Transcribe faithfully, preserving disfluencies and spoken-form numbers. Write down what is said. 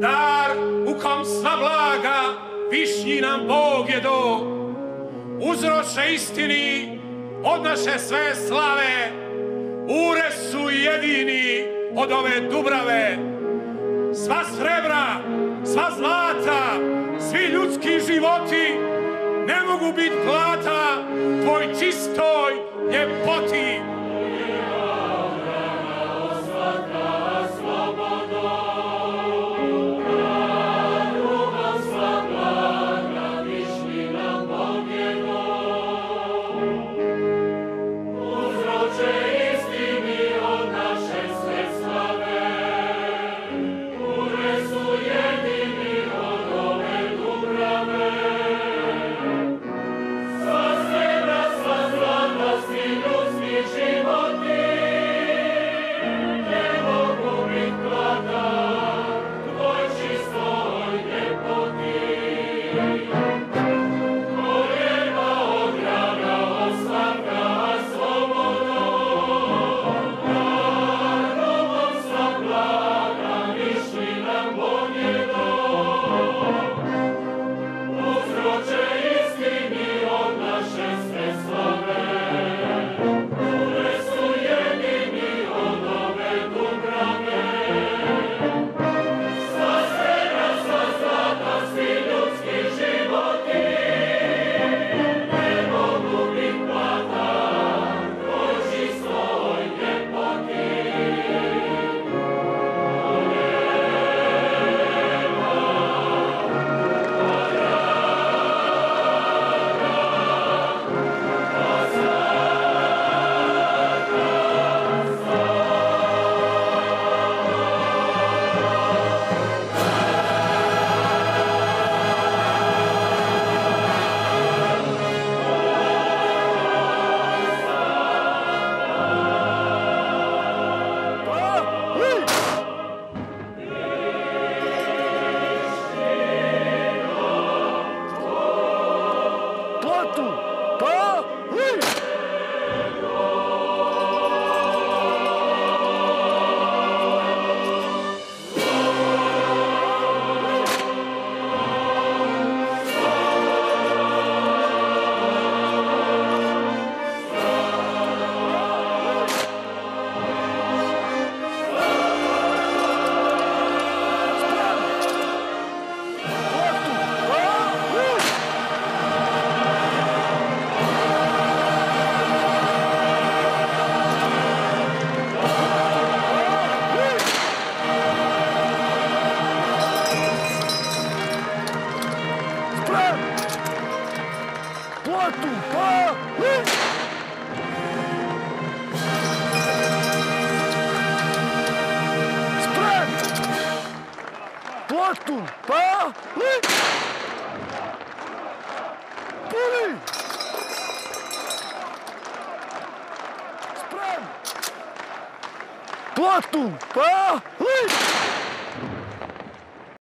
dar u kom sva blaga višnji nam Bog je do. Uzroče istini od naše sve slave, ure su jedini od ove Dubrave. Sva srebra, sva zlata, svi ljudski životi ne mogu biti plata tvoj čistoj ljepoti. Platu, pa, li! Puli! Sprem! Platu, pa, li!